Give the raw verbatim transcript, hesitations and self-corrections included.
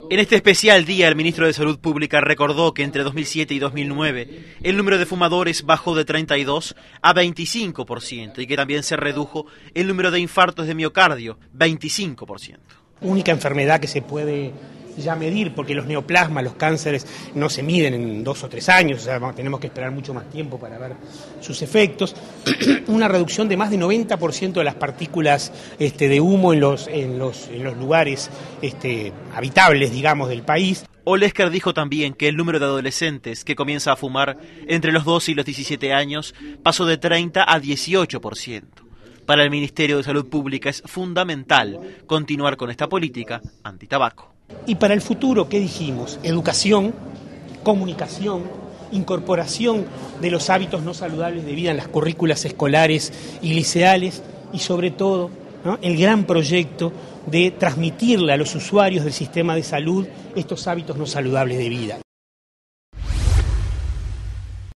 En este especial día, el ministro de Salud Pública recordó que entre dos mil siete y dos mil nueve el número de fumadores bajó de treinta y dos a veinticinco por ciento y que también se redujo el número de infartos de miocardio, veinticinco por ciento. Única enfermedad que se puede ya medir, porque los neoplasmas, los cánceres, no se miden en dos o tres años, o sea, tenemos que esperar mucho más tiempo para ver sus efectos. Una reducción de más de noventa por ciento de las partículas este, de humo en los, en los, en los lugares este, habitables, digamos, del país. Olesker dijo también que el número de adolescentes que comienza a fumar entre los doce y los diecisiete años pasó de treinta a dieciocho por ciento. Para el Ministerio de Salud Pública es fundamental continuar con esta política antitabaco. Y para el futuro, ¿qué dijimos? Educación, comunicación, incorporación de los hábitos no saludables de vida en las currículas escolares y liceales y sobre todo, ¿no?, el gran proyecto de transmitirle a los usuarios del sistema de salud estos hábitos no saludables de vida.